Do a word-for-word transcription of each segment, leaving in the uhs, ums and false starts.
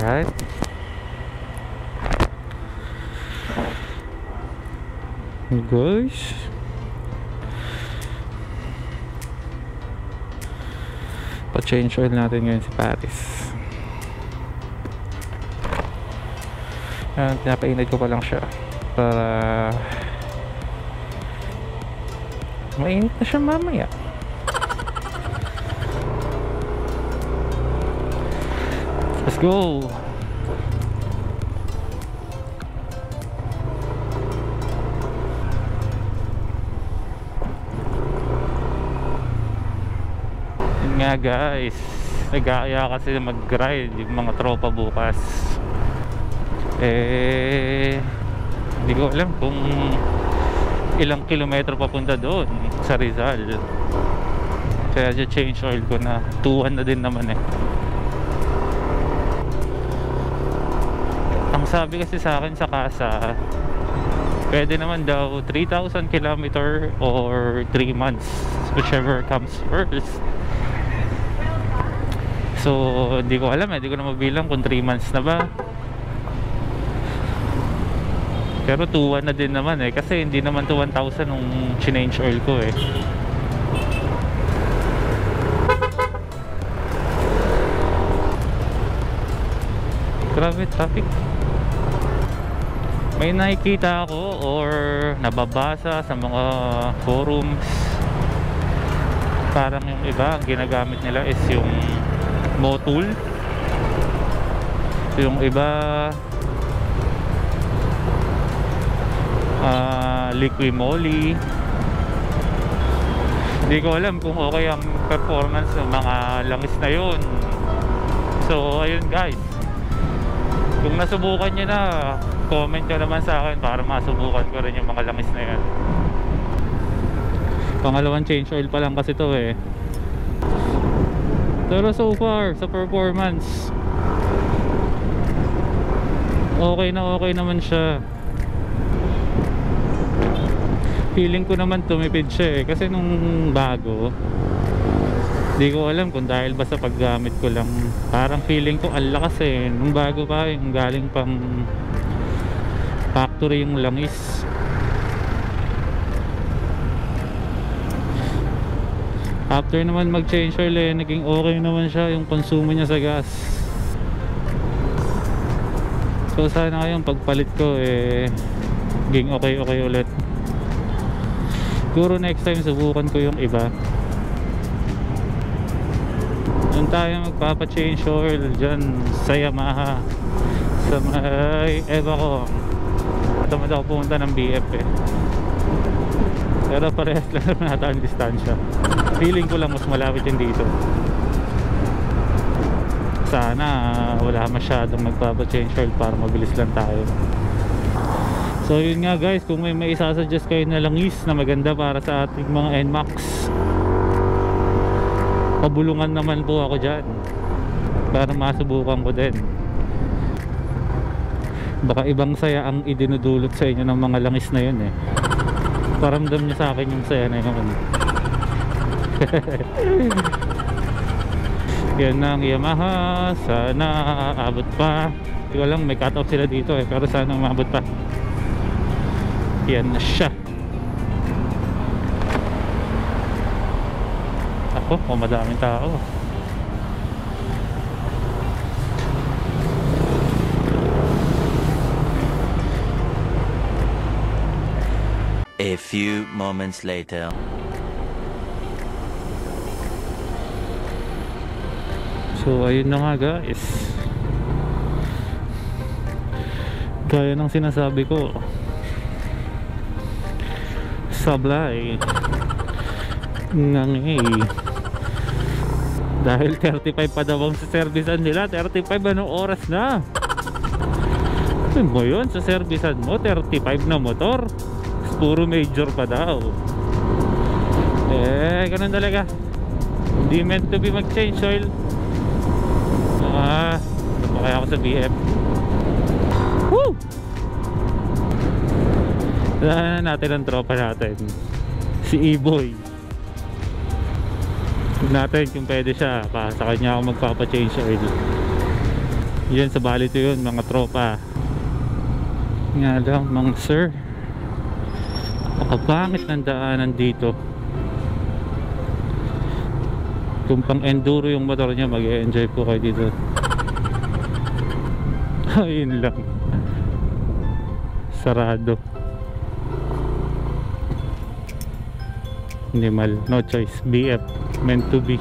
Alright. Guys, pa-change oil natin ngayon si Paris. Ayan, pinapainit ko pa lang siya para mainit na siya mamaya. Let's go. Yun nga guys, nag-aaya kasi mag-ride yung mga tropa bukas. Eh, hindi ko alam kung ilang kilometro papunta doon sa Rizal. Kaya change oil ko na two one na din naman eh. Ang sabi kasi sa akin sa casa, pwede naman daw three thousand kilometer or three months, whichever comes first. So hindi ko alam eh, hindi ko na mabilang kung three months na ba. Pero two one na din naman eh, kasi hindi naman to one thousand nung change oil ko eh. Grabe traffic. May nakikita ako or nababasa sa mga forums, parang yung iba ang ginagamit nila is yung Motul, yung iba uh, LIQUI MOLY. Hindi ko alam kung okay ang performance ng mga langis na yun. So ayun guys, kung nasubukan nyo na, comment nyo naman sa akin para masubukan ko rin yung mga langis na yan. Pangalawang change oil pa lang kasi to eh. Pero so far sa performance, okay na okay naman siya. Feeling ko naman tumipid siya eh, kasi nung bago, di ko alam kung dahil ba sa paggamit ko lang, parang feeling ko ang lakas eh. Nung bago pa, yung galing pang factory yung langis. After naman mag change oil eh, naging okay naman siya yung konsumo niya sa gas. So sana ngayong pagpalit ko eh, naging okay okay ulit. Siguro next time subukan ko yung iba. Doon tayo magpapa-change oil dyan sa Yamaha, sa may eba ko. Tamad ako pumunta ng B F eh, pero parehas lang naman nata ang distansya. Feeling ko lang mas malapit yun dito. Sana wala masyadong magpapa-change oil para mabilis lang tayo. So yun nga guys, kung may may isasuggest kayo na langis na maganda para sa ating mga N MAX, pabulungan naman po ako dyan para masubukan ko din. Baka ibang saya ang idinudulot sa inyo ng mga langis na yun eh. Paramdam niyo sa akin yung saya na yun. Yan ang Yamaha. Sana abot pa. Hindi ko lang, may cut off sila dito eh, pero sana umabot pa. Yan na siya. Ako, oh, madaming tao. A few moments later. So ayun na nga guys, gaya ng sinasabi ko, sablay ng eh, dahil thirty-five pa daw ang sa servisan nila. Thirty-five anong oras na? Ano mo yun sa servisan mo? Thirty-five na motor, puro major pa daw. Eh ganun talaga, hindi meant to be mag change oil. Ah, kaya ako sa B F. Woo! Daanan natin ang tropa natin, si E-boy. Tignan natin kung pwede siya, pa sa kanya ako magpapa-change oil. Yan sa bali to yun mga tropa. Nga lang mga sir, nakapangit ng daanan dito. Kung pang enduro yung motor niya, mag-e-enjoy po kayo dito. Ayun lang, sarado. Minimal, no choice, B F, meant to be.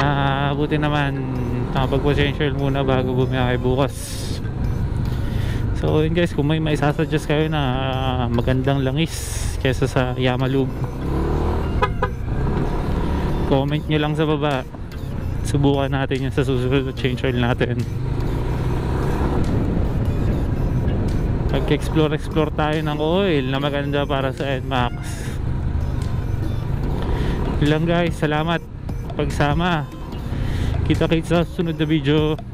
Kaya buti naman nakapag-potential muna bago bumiyakay bukas. So yun guys, kung may maisasuggest kayo na magandang langis kesa sa Yamalube, comment nyo lang sa baba. Subukan natin yun sa susunod na change oil natin. Pag-explore explore tayo ng oil na maganda para sa N max. Yun lang guys, salamat pagsama. Kita-kits sa sunod na video.